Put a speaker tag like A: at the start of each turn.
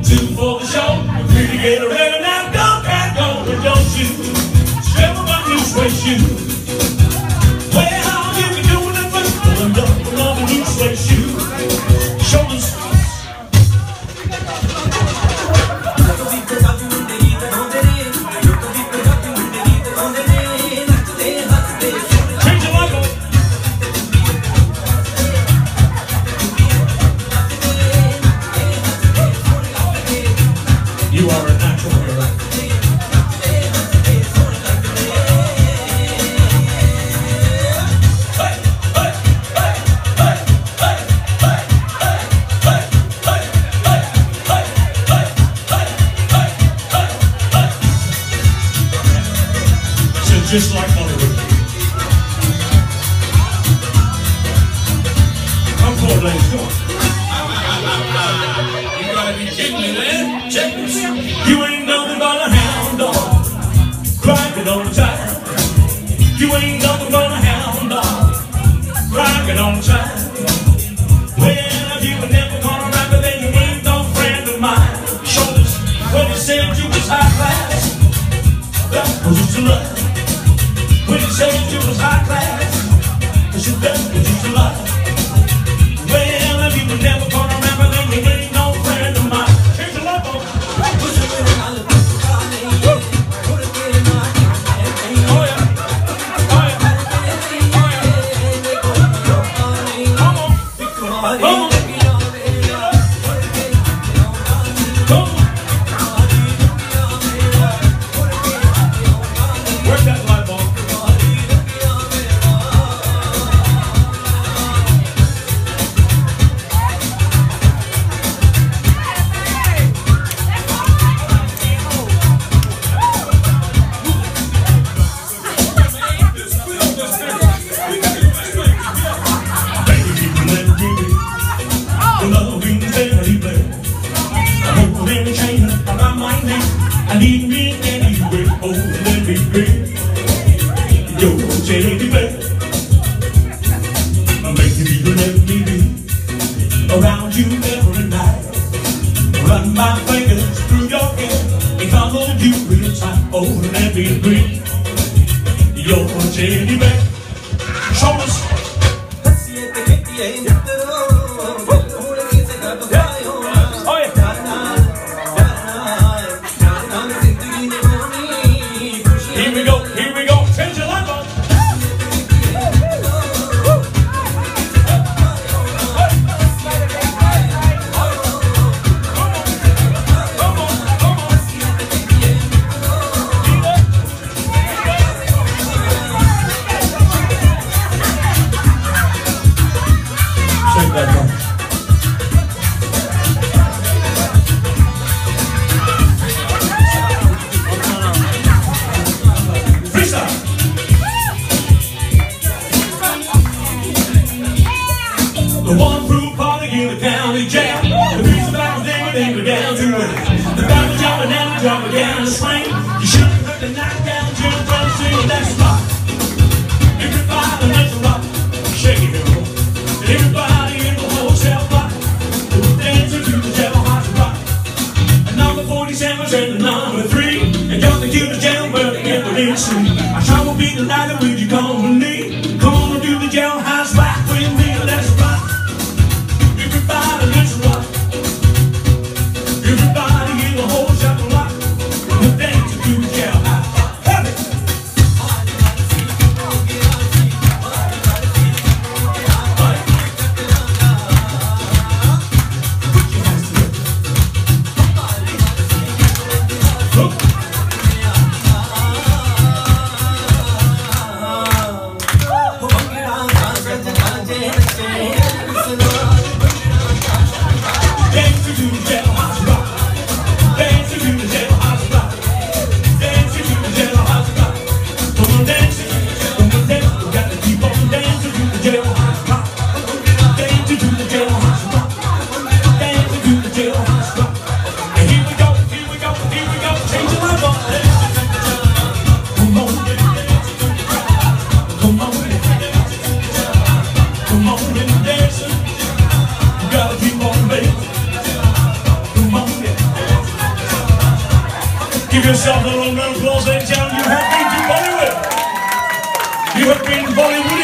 A: two for the show. Free to get ready now, go, cat, go, but don't you step on my new suede shoe. Well, you can do it, but pulling up another new suede shoe. Shoulders. You are a natural hero. So just like Hollywood. Come forward, ladies, go on. You gotta be kidding me, man. Check this. You ain't nothing but a hound dog, crying on the time. You ain't nothing but a hound dog, crying on the time. Well, if you were never gonna rap it, then you ain't no friend of mine. Shoulders, when you said you was high class, that was just a lie. When you said you was high class, that was just a lie. Well, if you were never gonna rap it, then you ain't no friend of mine. Here's a love boat. I need me anyway, oh let me be your teddy bear. Make you let me be around you every night. Run my fingers through your hair and follow you real tight, oh let me be your teddy bear. Shoulders. Here we go, change your life on. Shake that one. The one proof party in the county jail. The piece of back they go down to it. The battle jumping and jumping down the swing. You should have heard the knockdown Jim Brown sing. That's rock. Everybody let's rock. Shake it, girl. Everybody in the whole cell block. Dancing to the jailhouse rock. And number 47's and the number 3. And jumping to the jail where the people didn't see. I sure will be delighted with you come with me. Come on and do the jailhouse rock with me. Let's rock. Everybody, let's rock. Everybody in the whole shop rock. We're dancing to the jailhouse. Have it. Put your hands together. Look. Give yourself a little round of applause and tell them you have been to Bollywood. You have been Bollywood.